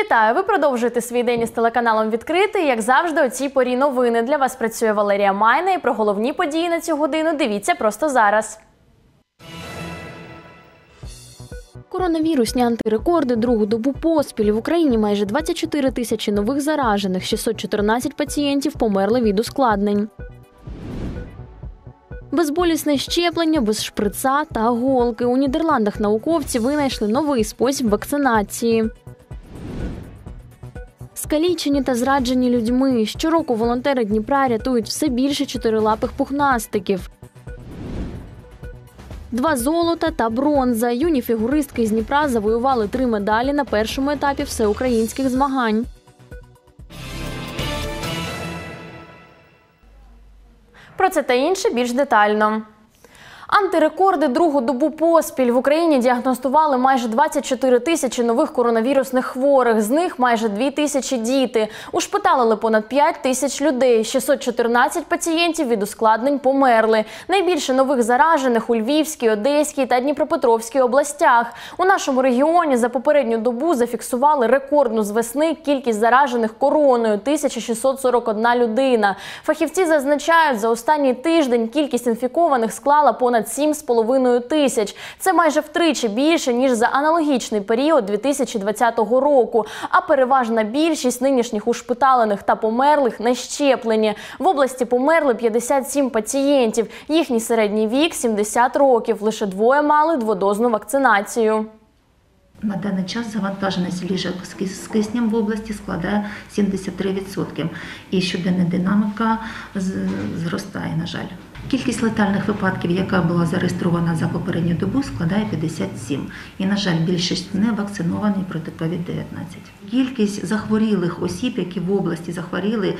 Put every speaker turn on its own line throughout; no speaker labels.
Вітаю! Ви продовжуєте свій день із телеканалом «Відкритий». Як завжди, о цій порі новини. Для вас працює Валерія Майна. І про головні події на цю годину дивіться просто зараз. Коронавірусні антирекорди другу добу поспіль. В Україні майже 24 тисячі нових заражених, 614 пацієнтів померли від ускладнень. Безболісне щеплення без шприца та голки. У Нідерландах науковці винайшли новий спосіб вакцинації. Скалічені та зраджені людьми. Щороку волонтери Дніпра рятують все більше чотирилапих пухнастиків. 2 золота та бронза. Юні фігуристки з Дніпра завоювали 3 медалі на першому етапі всеукраїнських змагань. Про це та інше більш детально. Антирекорди другу добу поспіль. В Україні діагностували майже 24 тисячі нових коронавірусних хворих. З них майже 2 тисячі діти. Ушпиталили понад 5 тисяч людей. 614 пацієнтів від ускладнень померли. Найбільше нових заражених у Львівській, Одеській та Дніпропетровській областях. У нашому регіоні за попередню добу зафіксували рекордну з весни кількість заражених короною – 1641 людина. Фахівці зазначають, за останній тиждень кількість інфікованих склала понад 7,5 тисяч. Це майже втричі більше, ніж за аналогічний період 2020 року. А переважна більшість нинішніх ушпиталених та померлих не щеплені. В області померли 57 пацієнтів. Їхній середній вік – 70 років. Лише 2 мали дводозну вакцинацію.
На даний час завантаженість ліжок з киснем в області складає 73%. І щоденна динаміка зростає, на жаль. Кількість летальних випадків, яка була зареєстрована за попередню добу, складає 57. І, на жаль, більшість не вакциновані проти COVID-19. Кількість захворілих осіб, які в області захворіли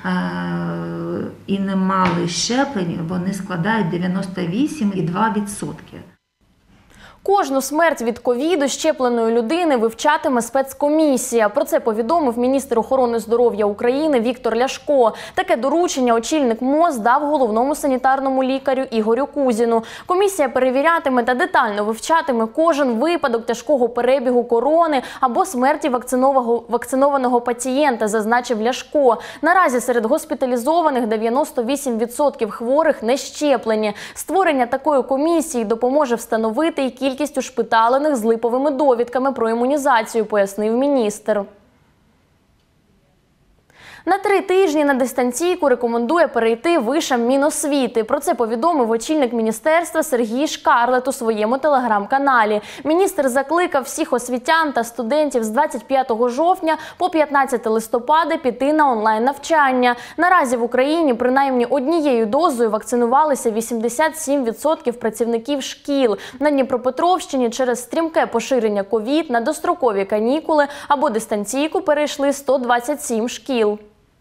і не мали щеплень, вони складають 98,2%.
Кожну смерть від ковіду щепленої людини вивчатиме спецкомісія. Про це повідомив міністр охорони здоров'я України Віктор Ляшко. Таке доручення очільник МОЗ дав головному санітарному лікарю Ігорю Кузіну. Комісія перевірятиме та детально вивчатиме кожен випадок тяжкого перебігу корони або смерті вакцинованого пацієнта, зазначив Ляшко. Наразі серед госпіталізованих 98% хворих не щеплені. Створення такої комісії допоможе встановити і кількість ушпиталених з липовими довідками про імунізацію, пояснив міністр. На 3 тижні на дистанційку рекомендує перейти вишам Міносвіти. Про це повідомив очільник міністерства Сергій Шкарлет у своєму телеграм-каналі. Міністр закликав всіх освітян та студентів з 25 жовтня по 15 листопада піти на онлайн-навчання. Наразі в Україні принаймні однією дозою вакцинувалися 87% працівників шкіл. На Дніпропетровщині через стрімке поширення ковід на дострокові канікули або дистанційку перейшли 127 шкіл.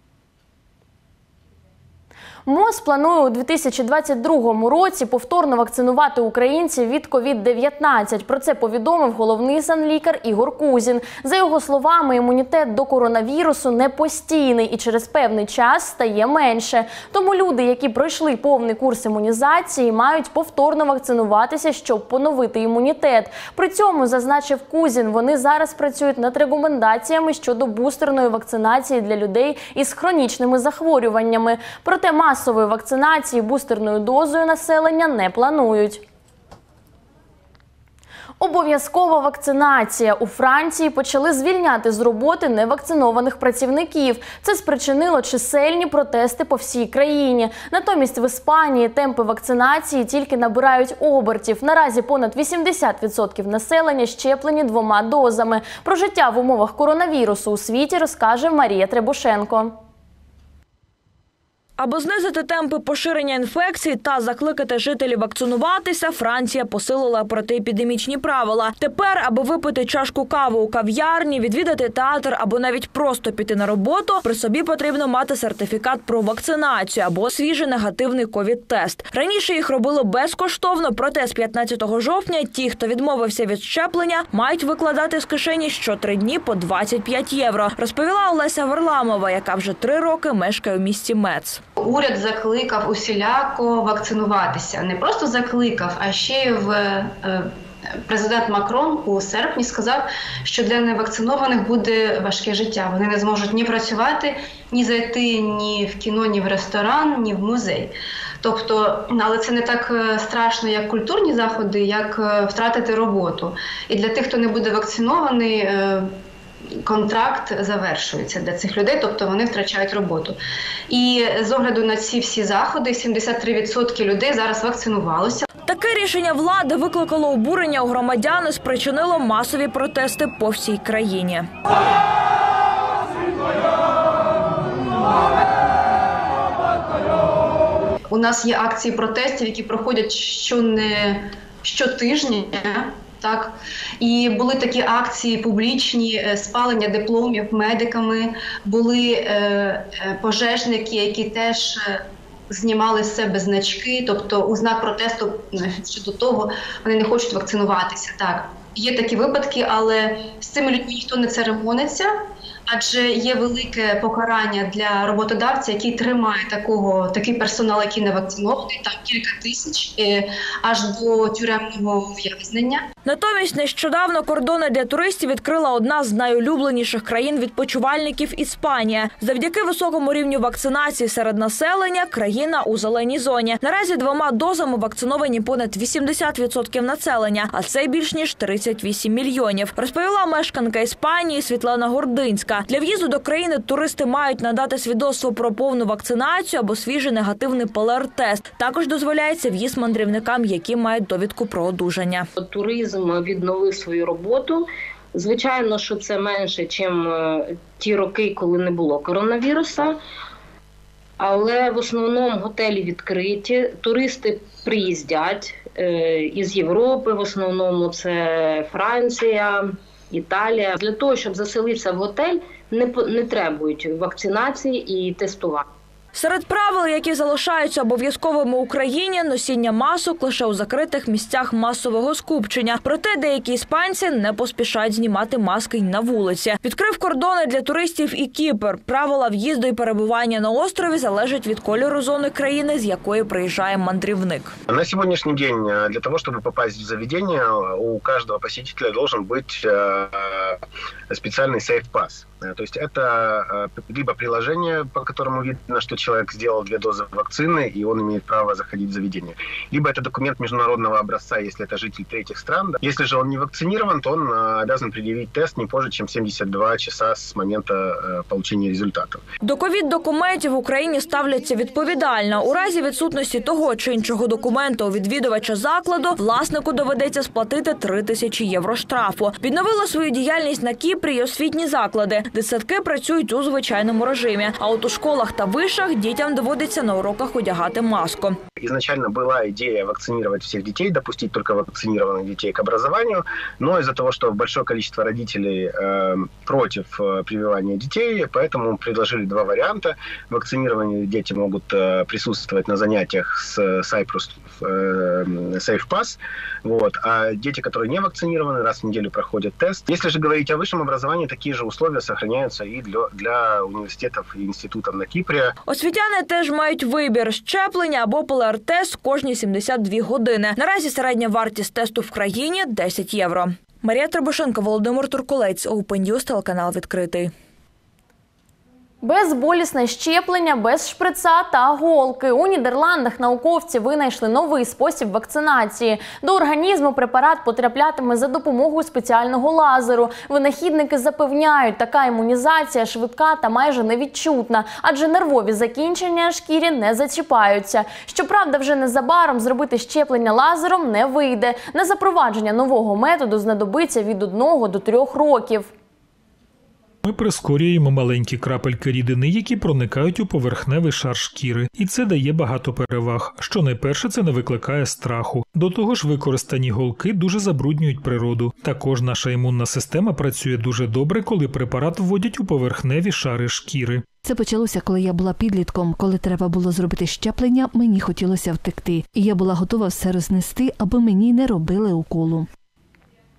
МОЗ планує у 2022 році повторно вакцинувати українців від COVID-19. Про це повідомив головний санлікар Ігор Кузін. За його словами, імунітет до коронавірусу не постійний і через певний час стає менше. Тому люди, які пройшли повний курс імунізації, мають повторно вакцинуватися, щоб поновити імунітет. При цьому, зазначив Кузін, вони зараз працюють над рекомендаціями щодо бустерної вакцинації для людей із хронічними захворюваннями. Проте масової вакцинації бустерною дозою населення не планують. Обов'язкова вакцинація. У Франції почали звільняти з роботи невакцинованих працівників. Це спричинило чисельні протести по всій країні. Натомість в Іспанії темпи вакцинації тільки набирають обертів. Наразі понад 80% населення щеплені 2 дозами. Про життя в умовах коронавірусу у світі розкаже Марія Требушенко.
Аби знизити темпи поширення інфекції та закликати жителів вакцинуватися, Франція посилила протиепідемічні правила. Тепер, аби випити чашку кави у кав'ярні, відвідати театр або навіть просто піти на роботу, при собі потрібно мати сертифікат про вакцинацію або свіжий негативний ковід-тест. Раніше їх робили безкоштовно, проте з 15 жовтня ті, хто відмовився від щеплення, мають викладати з кишені що 3 дні по 25 євро, розповіла Олеся Варламова, яка вже 3 роки мешкає у місті Мец.
Уряд закликав усіляко вакцинуватися. Не просто закликав, а ще й президент Макрон у серпні сказав, що для невакцинованих буде важке життя. Вони не зможуть ні працювати, ні зайти ні в кіно, ні в ресторан, ні в музей. Тобто, але це не так страшно, як культурні заходи, як втратити роботу. І для тих, хто не буде вакцинований, контракт завершується для цих людей, тобто вони втрачають роботу. І з огляду на ці всі заходи, 73% людей зараз вакцинувалося.
Таке рішення влади викликало обурення у громадян і спричинило масові протести по всій країні.
У нас є акції протестів, які проходять щотижня. Так, і були такі акції публічні, спалення дипломів медиками, були пожежники, які теж знімали з себе значки, тобто у знак протесту щодо того, вони не хочуть вакцинуватися. Так, є такі випадки, але з цими людьми ніхто не церемониться, адже є велике покарання для роботодавця, який тримає такий персонал, який не вакцинований, там кілька тисяч, аж до тюремного ув'язнення.
Натомість нещодавно кордони для туристів відкрила одна з найулюбленіших країн відпочивальників – Іспанія. Завдяки високому рівню вакцинації серед населення країна у зеленій зоні. Наразі 2 дозами вакциновані понад 80% населення, а це більш ніж 38 мільйонів, розповіла мешканка Іспанії Світлана Гординська. Для в'їзду до країни туристи мають надати свідоцтво про повну вакцинацію або свіжий негативний ПЛР-тест. Також дозволяється в'їзд мандрівникам, які мають довідку про одужання.
Туризм відновив свою роботу. Звичайно, що це менше, ніж ті роки, коли не було коронавіруса. Але в основному готелі відкриті, туристи приїздять із Європи, в основному це Франція, Італія. Для того, щоб заселитися в готель, не требують вакцинації і тестування.
Серед правил, які залишаються обов'язковими в Україні, носіння масок лише у закритих місцях масового скупчення. Проте деякі іспанці не поспішають знімати маски й на вулиці. Відкрив кордони для туристів і Кіпр. Правила в'їзду і перебування на острові залежать від кольору зони країни, з якої приїжджає мандрівник.
На сьогоднішній день для того, щоб попасть в заведення, у кожного посетителя должен бути спеціальний сейф-пас. То есть это либо приложение, по которому видно, что человек сделал 2 дозы вакцины, и он имеет право заходить в заведение. Либо это документ международного образца, если это житель третьих стран. Если же он не вакцинирован, то он обязан предъявить тест не позже, чем 72 часа с момента получения результатов.
До ковід-документів в Україні ставляться відповідально. У разі відсутності того чи іншого документу у відвідувача закладу власнику доведеться сплатити 3000 євро штрафу. Відновили свою діяльність на Кіпрі й освітні заклади. Дитсадки працюють у звичайному режимі, а от у школах та вишах дітям доводиться на уроках одягати маску.
Изначально была идея вакцинировать всех детей, допустить только вакцинированных детей к образованию, но из-за того, что большое количество родителей против прививания детей, поэтому предложили 2 варианта. Вакцинированные дети могут присутствовать на занятиях с SafePass, а дети, которые не вакцинированы, раз в неделю проходят тест. Если же говорить о высшем образовании, такие же условия сохраняются и для университетов и институтов на Кипрі.
Освітяни теж мають вибір – щеплення або ПЛР-тест кожні 72 години. Наразі середня вартість тесту в країні – 10 євро. Марія Требушенко, Володимир Туркулець, Open News, телеканал «Відкритий».
Безболісне щеплення, без шприца та голки. У Нідерландах науковці винайшли новий спосіб вакцинації. До організму препарат потраплятиме за допомогою спеціального лазеру. Винахідники запевняють, така імунізація швидка та майже невідчутна, адже нервові закінчення шкірі не зачіпаються. Щоправда, вже незабаром зробити щеплення лазером не вийде. На запровадження нового методу знадобиться від 1 до 3 років.
Ми прискорюємо маленькі крапельки рідини, які проникають у поверхневий шар шкіри. І це дає багато переваг. Що найперше, це не викликає страху. До того ж, використані голки дуже забруднюють природу. Також наша імунна система працює дуже добре, коли препарат вводять у поверхневі шари шкіри.
Це почалося, коли я була підлітком. Коли треба було зробити щеплення, мені хотілося втекти. І я була готова все рознести, аби мені не робили уколу.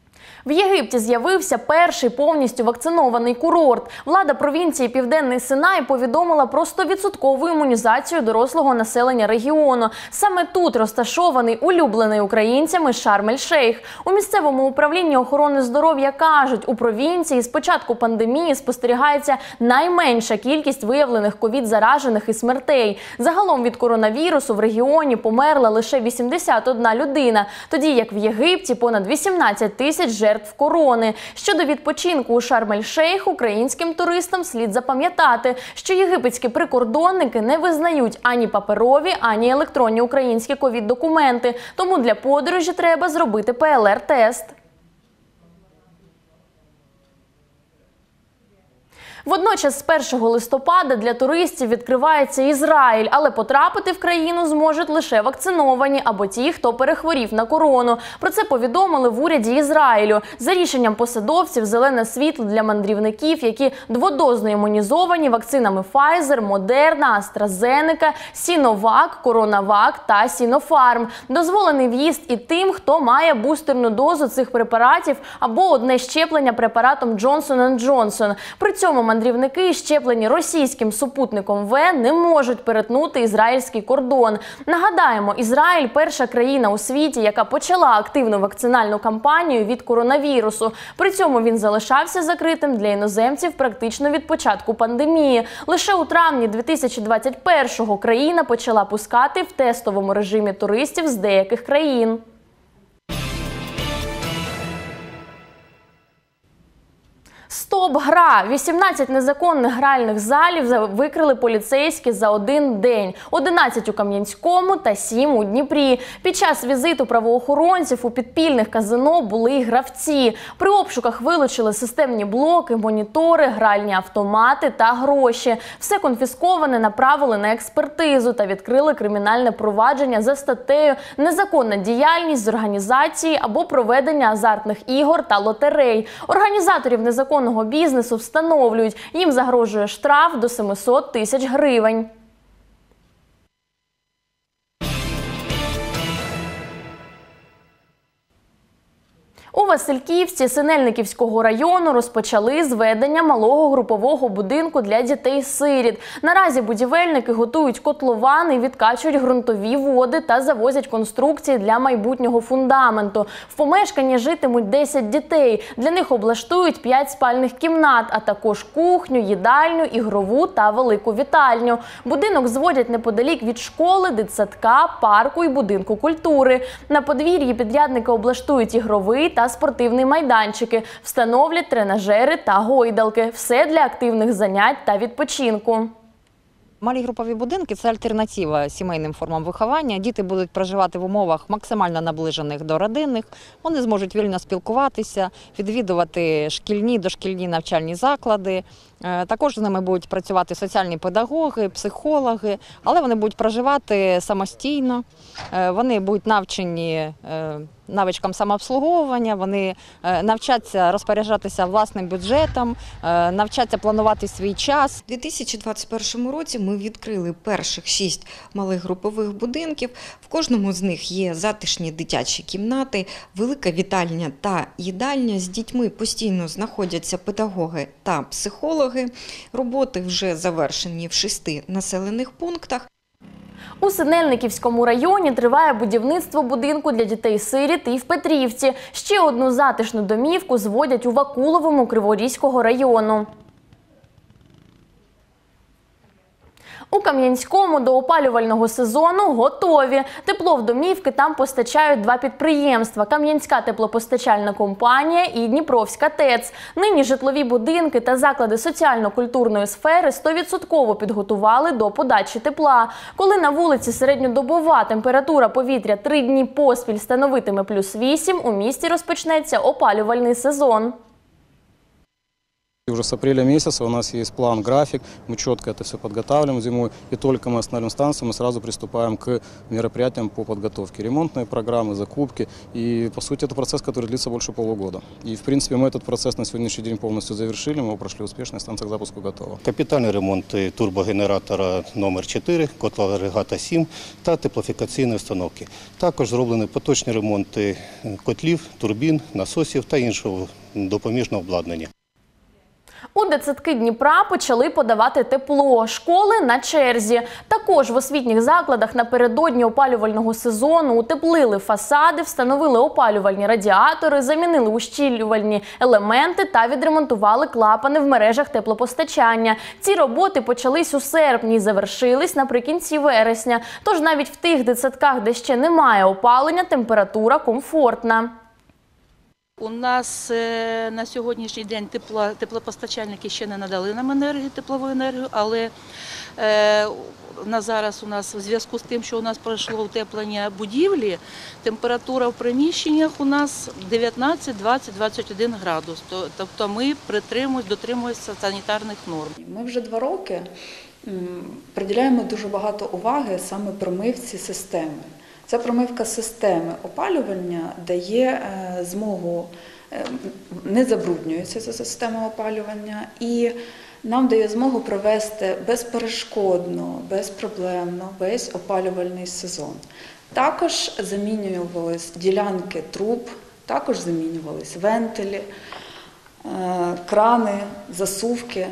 В Єгипті з'явився перший повністю вакцинований курорт. Влада провінції Південний Синай повідомила про 100% імунізацію дорослого населення регіону. Саме тут розташований улюблений українцями Шарм-ель-Шейх. У місцевому управлінні охорони здоров'я кажуть, у провінції з початку пандемії спостерігається найменша кількість виявлених ковід-заражених і смертей. Загалом від коронавірусу в регіоні померла лише 81 людина, тоді як в Єгипті понад 18 тисяч жертв корони. Щодо відпочинку у Шарм-ель-Шейх, українським туристам слід запам'ятати, що єгипетські прикордонники не визнають ані паперові, ані електронні українські ковід-документи. Тому для подорожі треба зробити ПЛР-тест. Водночас з 1 листопада для туристів відкривається Ізраїль, але потрапити в країну зможуть лише вакциновані або ті, хто перехворів на корону. Про це повідомили в уряді Ізраїлю. За рішенням посадовців, зелене світло для мандрівників, які дводозно імунізовані вакцинами Pfizer, Moderna, AstraZeneca, Sinovac, CoronaVac та Sinopharm. Дозволений в'їзд і тим, хто має бустерну дозу цих препаратів або одне щеплення препаратом Johnson & Johnson. При цьому мандрівники, щеплені російським супутником В, не можуть перетнути ізраїльський кордон. Нагадаємо, Ізраїль – перша країна у світі, яка почала активну вакцинальну кампанію від коронавірусу. При цьому він залишався закритим для іноземців практично від початку пандемії. Лише у травні 2021-го країна почала пускати в тестовому режимі туристів з деяких країн. Стоп-гра! 18 незаконних гральних залів викрили поліцейські за один день. 11 у Кам'янському та 7 у Дніпрі. Під час візиту правоохоронців у підпільних казино були й гравці. При обшуках вилучили системні блоки, монітори, гральні автомати та гроші. Все конфісковане направили на експертизу та відкрили кримінальне провадження за статтею «Незаконна діяльність з організації або проведення азартних ігор та лотерей». Організаторів незаконного бізнесу встановлюють, їм загрожує штраф до 700 тисяч гривень. У Васильківці Синельниківського району розпочали зведення малого групового будинку для дітей-сиріт. Наразі будівельники готують котловани, відкачують ґрунтові води та завозять конструкції для майбутнього фундаменту. В помешканні житимуть 10 дітей. Для них облаштують 5 спальних кімнат, а також кухню, їдальню, ігрову та велику вітальню. Будинок зводять неподалік від школи, дитсадка, парку і будинку культури. На подвір'ї підрядники облаштують ігровий та спортивні майданчики, встановлять тренажери та гойдалки. Все для активних занять та відпочинку.
Малі групові будинки – це альтернатива сімейним формам виховання. Діти будуть проживати в умовах максимально наближених до родинних. Вони зможуть вільно спілкуватися, відвідувати шкільні, дошкільні навчальні заклади. Також з ними будуть працювати соціальні педагоги, психологи, але вони будуть проживати самостійно. Вони будуть навчені навичкам самообслуговування, вони навчаться розпоряджатися власним бюджетом, навчаться планувати свій час.
У 2021 році ми відкрили перших 6 малих групових будинків. В кожному з них є затишні дитячі кімнати, велика вітальня та їдальня. З дітьми постійно знаходяться педагоги та психологи. Роботи вже завершені в 6 населених пунктах.
У Синельниківському районі триває будівництво будинку для дітей-сиріт і в Петрівці. Ще одну затишну домівку зводять у Вакуловому Криворізького району. У Кам'янському до опалювального сезону готові. Тепло в домівки там постачають 2 підприємства – Кам'янська теплопостачальна компанія і Дніпровська ТЕЦ. Нині житлові будинки та заклади соціально-культурної сфери 100% підготували до подачі тепла. Коли на вулиці середньодобова температура повітря 3 дні поспіль становитиме +8, у місті розпочнеться опалювальний сезон.
Уже с апреля месяца у нас есть план, график, мы четко это все подготавливаем зимой, и только мы остановим станцию, мы сразу приступаем к мероприятиям по подготовке. Ремонтные программы, закупки, и по сути это процесс, который длится больше полугода. И в принципе мы этот процесс на сегодняшний день полностью завершили, мы его прошли успешно, станция к запуску готова.
Капітальний ремонт турбогенератора номер 4, котла агрегата 7 та теплофікаційної установки. Також зроблені поточні ремонти котлів, турбін, насосів та іншого допоміжного обладнання.
У дитсадки Дніпра почали подавати тепло. Школи на черзі. Також в освітніх закладах напередодні опалювального сезону утеплили фасади, встановили опалювальні радіатори, замінили ущільнювальні елементи та відремонтували клапани в мережах теплопостачання. Ці роботи почались у серпні і завершились наприкінці вересня. Тож навіть в тих дитсадках, де ще немає опалення, температура комфортна.
У нас на сьогоднішній день теплопостачальники ще не надали нам теплову енергію, але на зараз у нас в зв'язку з тим, що у нас пройшло утеплення будівлі, температура в приміщеннях у нас 19, 20, 21 градус. Тобто ми дотримуємося санітарних норм.
Ми вже 2 роки приділяємо дуже багато уваги саме промивці системи. Ця промивка системи опалювання дає змогу, не забруднюється ця система опалювання і нам дає змогу провести безперешкодно, безпроблемно весь опалювальний сезон. Також замінювались ділянки труб, також замінювались вентилі, крани, засувки.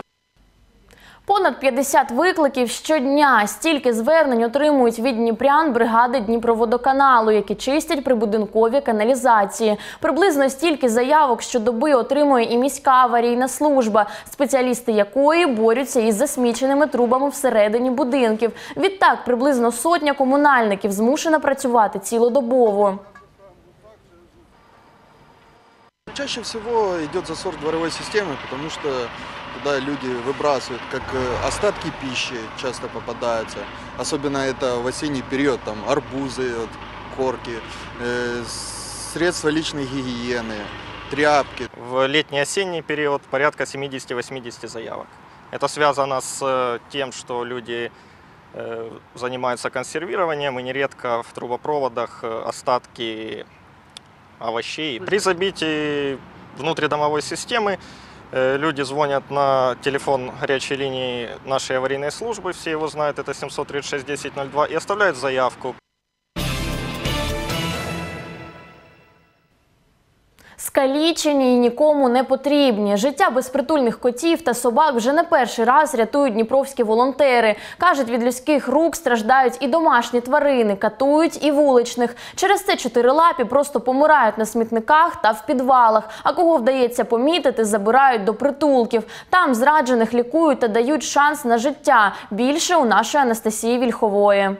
Понад 50 викликів щодня. Стільки звернень отримують від дніпрян бригади Дніпроводоканалу, які чистять прибудинкові каналізації. Приблизно стільки заявок щодоби отримує і міська аварійна служба, спеціалісти якої борються із засміченими трубами всередині будинків. Відтак, приблизно 100 комунальників змушена працювати цілодобово.
Чаще всего идет засор дворовой системы, потому что туда люди выбрасывают, как остатки пищи часто попадаются. Особенно это в осенний период, там арбузы, корки, средства личной гигиены, тряпки.
В летний-осенний период порядка 70-80 заявок. Это связано с тем, что люди занимаются консервированием, и нередко в трубопроводах остатки овощей. При забитии внутридомовой системы люди звонят на телефон горячей линии нашей аварийной службы, все его знают, это 736-1002, и оставляют заявку.
Скалічені і нікому не потрібні. Життя безпритульних котів та собак вже не перший раз рятують дніпровські волонтери. Кажуть, від людських рук страждають і домашні тварини, катують і вуличних. Через це чотирилапі просто помирають на смітниках та в підвалах. А кого вдається помітити, забирають до притулків. Там зраджених лікують та дають шанс на життя. Більше у нашої Анастасії Вільхової.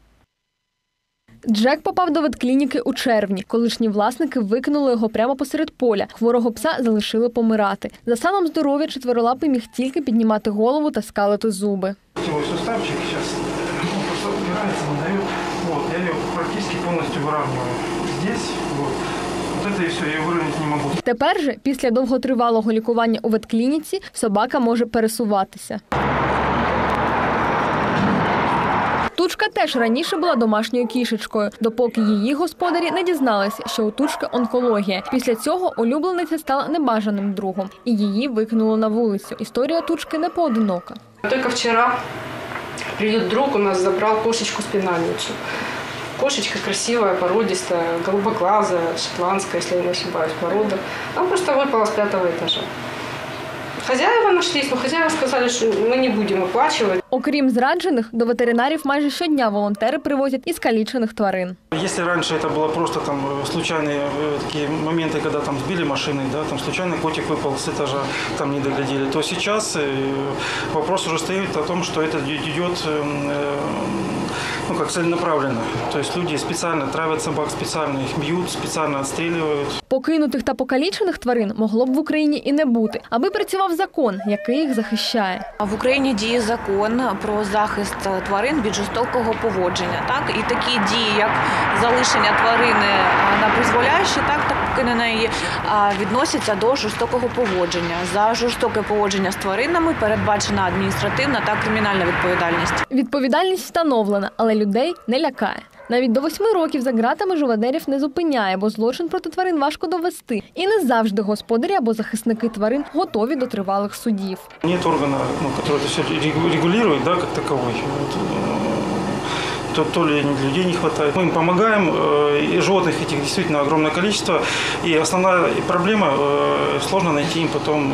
Джек попав до ветклініки у червні. Колишні власники викинули його прямо посеред поля. Хворого пса залишили помирати. За станом здоров'я чотирилапий міг тільки піднімати голову та скалити зуби.
Суставчик зараз просто опирається, надає. Я її практично повністю вирівнюю. Здесь, це і все, я її вирівняти не можу.
Тепер же, після довготривалого лікування у ветклініці, собака може пересуватися. Тучка теж раніше була домашньою кішечкою, допоки її господарі не дізналися, що у Тучки онкологія. Після цього улюблениця стала небажаним другом, і її викинуло на вулицю. Історія Тучки не поодинока.
Тільки вчора прийде друг, у нас забрав кошечку-спинальницю. Кошечка красивая, породистая, голубоглазая, шотландская, если я не ошибаюсь, порода. Она просто выпала с 5-го этажа. Хозяева нашлись, но хозяева сказали, що ми не будемо оплачувати.
Окрім зраджених, до ветеринарів майже щодня волонтери привозять і скалічених тварин.
Якщо раніше це було просто там случайні такі моменти, коли там збили машини, да, там случайно котик випав з етажа, там не доглядели, то зараз вопрос уже стоит о том, что это идет как целенаправленно. То есть люди специально травят собак, специально их бьют, специально отстреливают.
Покинутих та покалічених тварин могло б в Україні і не бути, аби працював закон, який їх захищає.
В Україні діє закон про захист тварин від жорстокого поводження. Так? І такі дії, як залишення тварини на призволяще, так ставки на неї відносяться до жорстокого поводження. За жорстоке поводження з тваринами передбачена адміністративна та кримінальна відповідальність.
Відповідальність встановлена, але людей не лякає. Навіть до 8 років за ґратами живодерів не зупиняє, бо злочин проти тварин важко довести. І не завжди господарі або захисники тварин готові до тривалих судів.
Нет органа, который это все регулирует, да, как таковой. То ли людей не хватает. Мы им помогаем, и животных этих действительно огромное количество. И основная проблема – сложно найти им потом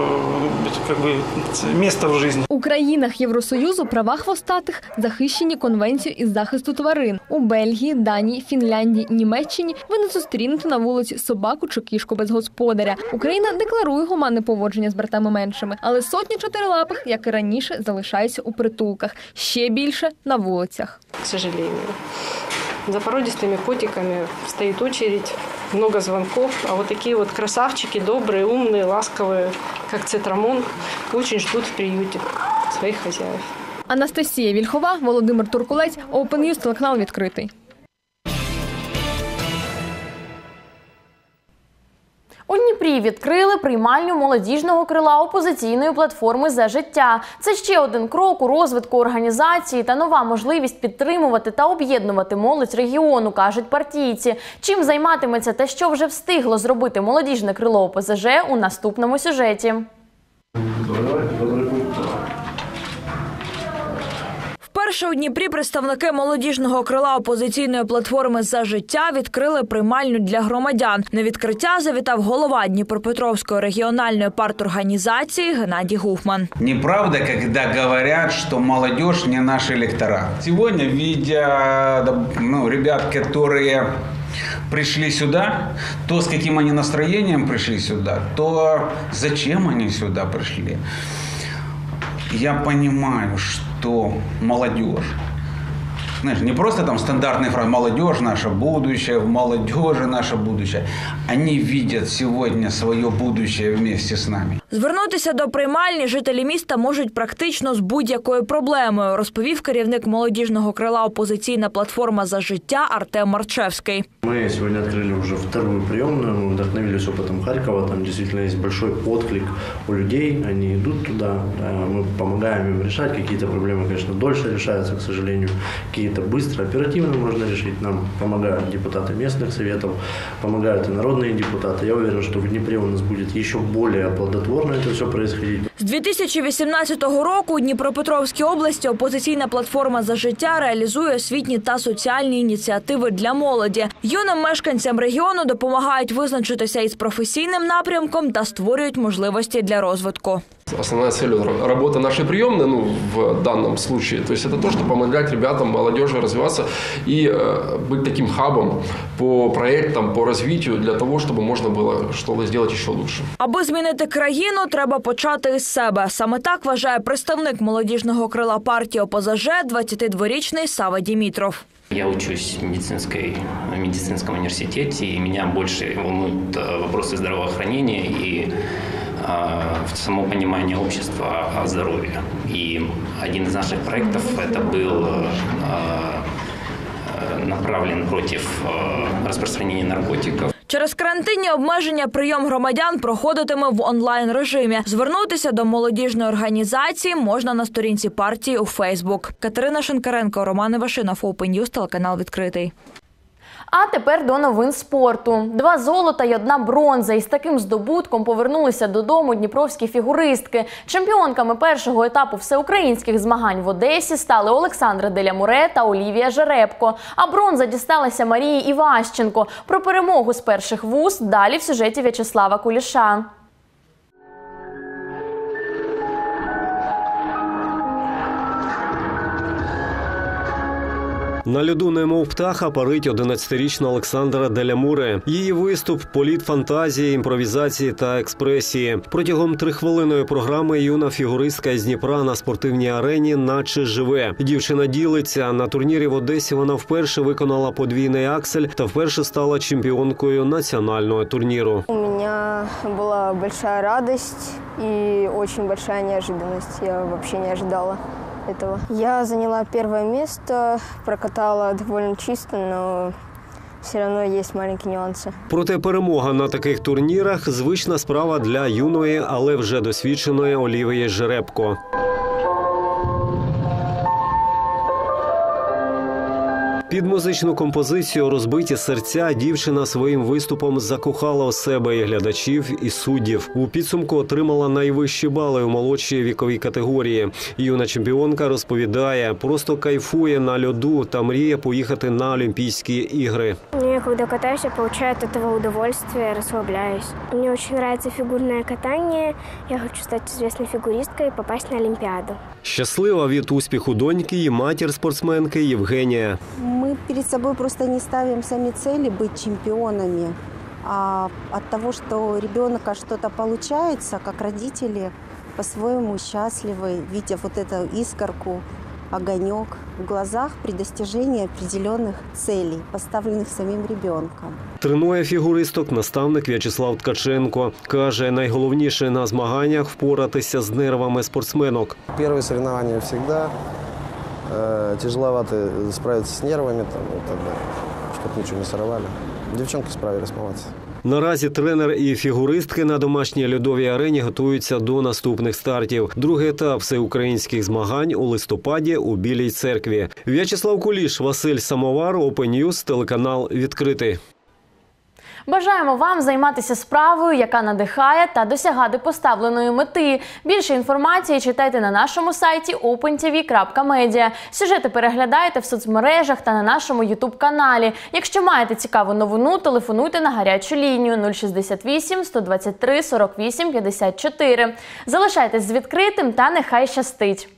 место в жизни.
У країнах Євросоюзу права хвостатих захищені Конвенцією із захисту тварин. У Бельгії, Данії, Фінляндії, Німеччині ви не зустрінете на вулиці собаку чи кішку без господаря. Україна декларує гуманне поводження з братами меншими, але сотні чотирилапих, як і раніше, залишаються у притулках. Ще більше – на вулицях.
К сожалению. За породистыми котиками стоит очередь, много звонков. А вот такие вот красавчики, добрые, умные, ласковые, как цитрамон, очень ждут в приюте своих хозяев.
Анастасія Вільхова, Володимир Туркулець, Open News, телеканал «Відкритий».
У Дніпрі відкрили приймальню молодіжного крила опозиційної платформи «За життя». Це ще один крок у розвитку організації та нова можливість підтримувати та об'єднувати молодь регіону, кажуть партійці. Чим займатиметься та що вже встигло зробити молодіжне крило ОПЗЖ у наступному сюжеті.
Вперше у Дніпрі представники молодіжного крила опозиційної платформи «За життя» відкрили приймальню для громадян. На відкриття завітав голова Дніпропетровської регіональної парторганізації Геннадій Гуфман.
Неправда, когда говорят, что молодежь не наш электорат. Сегодня, видя ребят, которые пришли сюда, то с каким они настроением пришли сюда, то зачем они сюда пришли. Я понимаю, что молодежь, знаешь, не просто там стандартная фраза «молодежь наше будущее», «молодежи наше будущее». Они видят сегодня свое будущее вместе с нами.
Звернутися до приймальні жителі міста можуть практично з будь-якою проблемою, розповів керівник молодіжного крила опозиційна платформа «За життя» Артем Марчевський.
Мы сегодня открыли уже вторую приемную, мы вдохновились опытом Харькова, там действительно есть большой отклик у людей, они идут туда, мы помогаем им решать, какие-то проблемы, конечно, дольше решаются, к сожалению, какие-то быстро, оперативно можно решить, нам помогают депутаты местных советов, помогают и народные депутаты. Я уверен, что в Днепре у нас будет еще более плодотворно это все происходить.
З 2018 року у Дніпропетровській області опозиційна платформа «За життя» реалізує освітні та соціальні ініціативи для молоді. Юним мешканцям регіону допомагають визначитися із професійним напрямком та створюють можливості для розвитку.
Основная цель работы нашей приемной, в данном случае, то есть это то, что помогать ребятам, молодежи развиваться и быть таким хабом по проектам, по развитию, для того, чтобы можно было что-то сделать еще лучше.
Аби змінити країну, треба почати із себе. Саме так вважає представник молодіжного крила партії ОПЗЖ 22-річний Сава Дімітров.
Я учусь в медицинском университете, и меня больше волнуют вопросы здравоохранения и само понимание общества о здоровье. И один из наших проектов это был направлен против распространения наркотиков.
Через карантинні обмеження прийом громадян проходитиме в онлайн-режимі. Звернутися до молодіжної організації можна на сторінці партії у Фейсбук. Катерина Шинкаренко, Роман Івашинов, Open News, телеканал «Відкритий».
А тепер до новин спорту. 2 золота й 1 бронза. Із таким здобутком повернулися додому дніпровські фігуристки. Чемпіонками першого етапу всеукраїнських змагань в Одесі стали Олександра Делямуре та Олівія Жеребко. А бронза дісталася Марії Іващенко. Про перемогу з перших вуст далі в сюжеті В'ячеслава Куліша.
На льоду немов птаха парить 11-річна Олександра Делямуре. Її виступ – політ фантазії, імпровізації та експресії. Протягом 3-хвилинної програми юна фігуристка із Дніпра на спортивній арені наче живе. Дівчина ділиться. На турнірі в Одесі вона вперше виконала подвійний аксель та вперше стала чемпіонкою національного турніру.
У мене була велика радість і дуже велика неожиданність. Я взагалі не очікувала этого. Я заняла 1 место, прокатала довольно чисто, но все равно есть маленькие нюансы.
Проте перемога на таких турнірах – звична справа для юної, але вже досвідченої Олівії Жеребко. Під музичну композицію «Розбиті серця» дівчина своїм виступом закохала у себе і глядачів, і суддів. У підсумку отримала найвищі бали у молодшій віковій категорії. Юна чемпіонка розповідає, просто кайфує на льоду та мріє поїхати на Олімпійські ігри.
Я когда катаюсь, я получаю от этого удовольствие, расслабляюсь. Мне очень нравится фигурное катание. Я хочу стать известной фигуристкой и попасть на Олимпиаду.
Щаслива від успіху доньки і матір спортсменки Євгенія.
Мы перед собой просто не ставим сами цели быть чемпионами, а от того, что ребенка что-то получается, как родители по-своему счастливы, видя вот эту искорку, огонек в глазах при достижении определенных целей, поставленных самим ребенком.
Тренує фігуристок наставник В'ячеслав Ткаченко. Каже, найголовніше на змаганнях – впоратися з нервами спортсменок.
Первые соревнования всегда тяжеловато справиться с нервами, чтобы ничего не сорвали. Девчонки справились, молодцы.
Наразі тренер і фігуристки на домашній льодовій арені готуються до наступних стартів. Другий етап всеукраїнських змагань у листопаді у Білій Церкві. В'ячеслав Куліш, Василь Самовар, Open News, телеканал «Відкритий».
Бажаємо вам займатися справою, яка надихає, та досягати поставленої мети. Більше інформації читайте на нашому сайті opentv.media. Сюжети переглядайте в соцмережах та на нашому YouTube-каналі. Якщо маєте цікаву новину, телефонуйте на гарячу лінію 068 123 48 54. Залишайтесь з відкритим та нехай щастить!